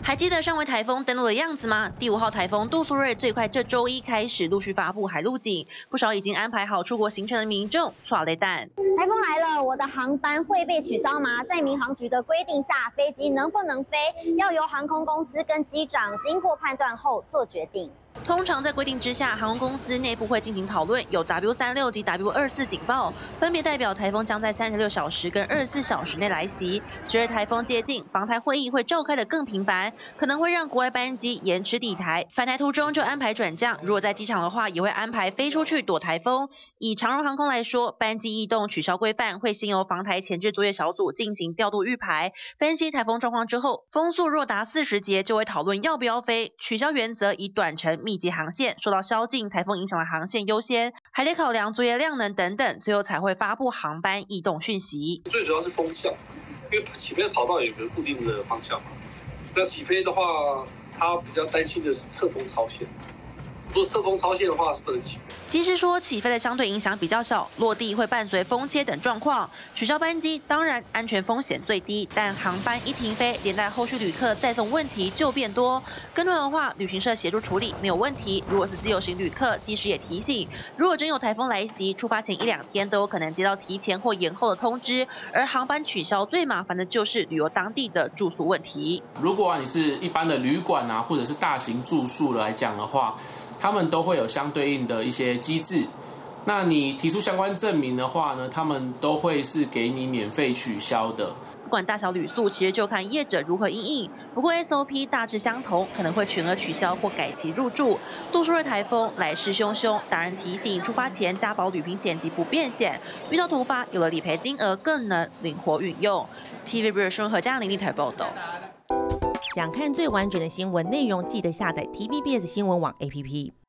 还记得上回台风登陆的样子吗？第5号台风杜苏芮最快这周一开始陆续发布海陆警，不少已经安排好出国行程的民众唰雷弹。 台风来了，我的航班会被取消吗？在民航局的规定下，飞机能不能飞，要由航空公司跟机长经过判断后做决定。 通常在规定之下，航空公司内部会进行讨论，有 W36及 W24警报，分别代表台风将在36小时跟24小时内来袭。随着台风接近，防台会议会召开得更频繁，可能会让国外班机延迟抵台，返台途中就安排转降。如果在机场的话，也会安排飞出去躲台风。以长荣航空来说，班机异动取消规范会先由防台前置作业小组进行调度预排，分析台风状况之后，风速若达40节，就会讨论要不要飞。取消原则以短程密集航线，受到宵禁、台风影响的航线优先，还得考量作业量能等等，最后才会发布航班异动讯息。 最主要是风向，因为起飞的跑道有个固定的方向嘛。那起飞的话，他比较担心的是侧风超线。如果侧风超线的话，是不能起飞。 机师说，起飞的相对影响比较小，落地会伴随风切等状况。取消班机，当然安全风险最低，但航班一停飞，连带后续旅客再送问题就变多。跟团的话，旅行社协助处理没有问题。如果是自由行旅客，机师也提醒，如果真有台风来袭，出发前1-2天都有可能接到提前或延后的通知。而航班取消最麻烦的就是旅游当地的住宿问题。 如果你是一般的旅馆啊，或者是大型住宿来讲的话，他们都会有相对应的一些机制。那你提出相关证明的话呢，他们都会是给你免费取消的。 不管大小旅宿，其实就看业者如何因应。不过 SOP 大致相同，可能会全额取消或改期入住。杜苏芮台风来势汹汹，达人提醒出发前加保旅平险及不便险，遇到突发有了理赔金额更能灵活运用。TVB 新闻何嘉玲台报道。 想看最完整的新闻内容，记得下载 TVBS 新闻网 APP。